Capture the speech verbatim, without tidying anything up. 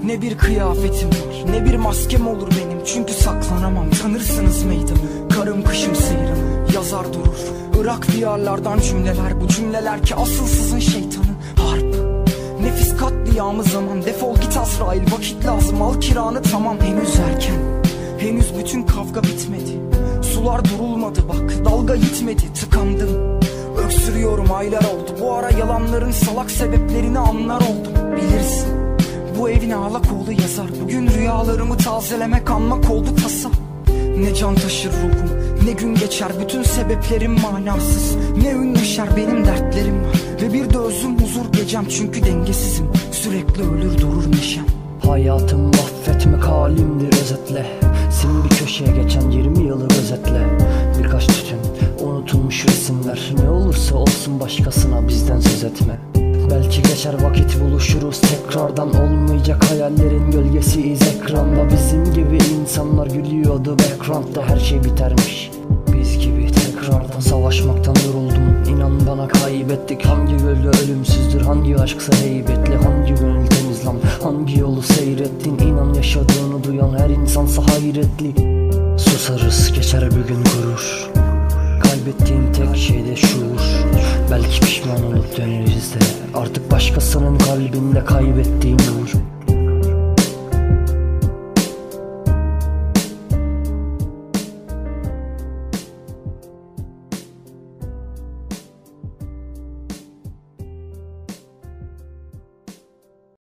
Ne bir kıyafetim var, ne bir maskem olur benim. Çünkü saklanamam, tanırsınız meydanı. Karım kışım seyranı, yazar durur Irak diyarlardan cümleler. Bu cümleler ki asılsızın şeytanı. Harp, nefis katliamı zaman. Defol git Azrail, vakit lazım, al kiranı tamam. Henüz erken, henüz bütün kavga bitmedi. Sular durulmadı bak, dalga gitmedi. Tıkandım, öksürüyorum aylar oldu. Bu ara yalanların salak sebeplerini anlar oldum. Bilirsin, bu evin ağlak oğlu yazar. Bugün rüyalarımı tazelemek anmak oldu tasa. Ne can taşır ruhum, ne gün geçer, bütün sebeplerim manasız. Ne ün düşer, benim dertlerim var. Ve bir de özüm huzur gecem, çünkü dengesizim. Sürekli ölür durur neşem. Hayatım mahvetmek halimdir özetle. Sil bir köşeye geçen yirmi yılı özetle. Birkaç tütün, unutulmuş resimler. Ne olursa olsun başkasına bizden söz etme. Belki geçer vakit, buluşuruz tekrardan. Olmayacak hayallerin gölgesiyiz ekranda. Bizim gibi insanlar gülüyordu background'da. Her şey bitermiş, biz gibi tekrardan. Savaşmaktan yoruldum, inan bana kaybettik. Hangi gölge ölümsüzdür, hangi aşksa heybetli. Hangi gönül temiz lan, hangi yolu seyrettin. İnan yaşadığını duyan her insansa hayretli. Susarız, geçer bir gün gurur. Kaybettiğim tek şey de şuur. Belki pişman olup döneriz de. Artık başkasının kalbinde kaybettiğim nur.